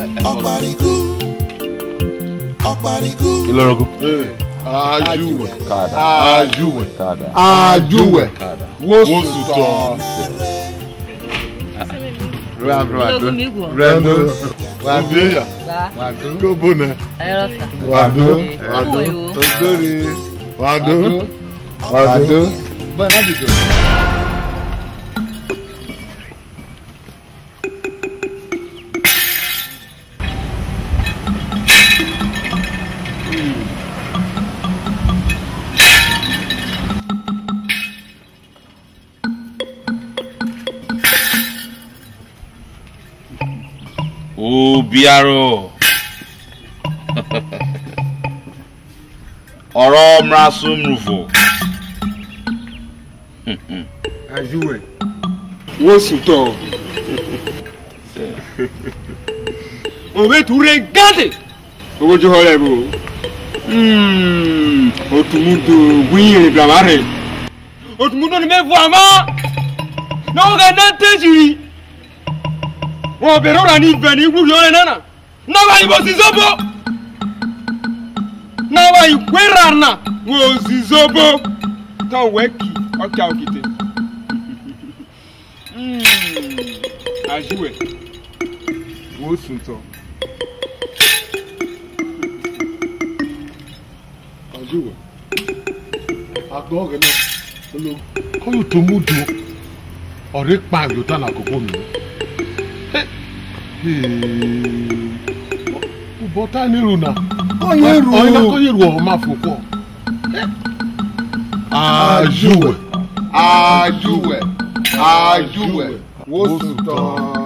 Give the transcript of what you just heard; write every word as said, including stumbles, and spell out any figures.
Ọ̀pàrìkú. Ọ̀pàrìkú. Ilorogo. Ajuwe. Kada. Ajuwe. Kada. Ajuwe. Kada. Wosuto. Rando. Rando. Wadeya. Wado. Gobone. Ayorosa. Wado. Wado. Odori. Wado. Wado. Bana digo. Oh, Biaro. Ọ̀rọ̀ mrasum rufo. Ajuwe. Wosuto. Ove tu regate. Owo jo hore bo. Hmm, otumudo gwire blamare. Otumudo ni mevu ama. No ga na tejiri. Wọ́n bẹ̀rẹ̀ ọ̀rọ̀ ní ibẹ̀ ní ìwúrí ọ̀rẹ́ náà. Náwà ìbò sí zóbó. Náwà ìkwé rànà wò sí zóbó. Tán wẹ́kì ọjà òkìtè. Àjíwẹ̀. Wọ́n sùn tán. Àjíwẹ̀. Àgbọ̀ ọ̀rẹ́ náà. Kọ́yọ̀ tó mú dùn. Ọ̀rẹ́ pa àyòtá làkókò mi. Ubota niru na. Oyeru. Oyina ko yeru o ma foko. Ajuwe. Ajuwe. Ajuwe. Wosutan.